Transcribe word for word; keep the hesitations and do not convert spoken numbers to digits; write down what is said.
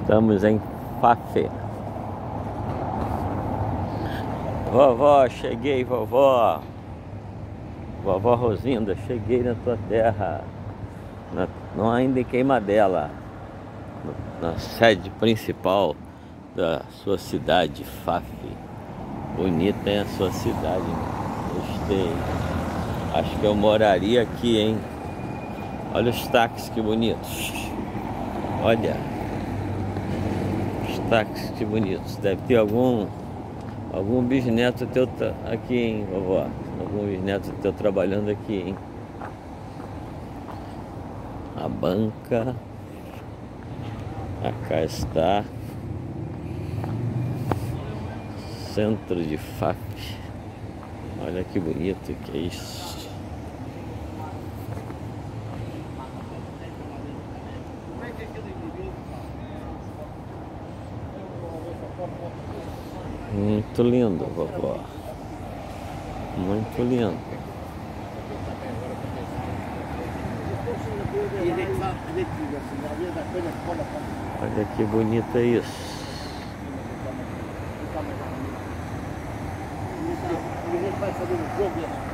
Estamos em Fafé. Vovó, cheguei, vovó. Vovó Rosinda, cheguei na tua terra. Na, não ainda em Queimadela, na sede principal da sua cidade, Fafé. Bonita é a sua cidade, gostei. Acho que eu moraria aqui, hein? Olha os táxis que bonitos. Olha os táxis que bonitos. Deve ter algum algum bisneto teu aqui, hein, vovó? Algum bisneto teu trabalhando aqui, hein? A banca. Cá está. Centro de Fafé. Olha que bonito que é isso. Muito lindo, vovó. Muito lindo. Olha que bonito é isso. Vai fazer um jogo.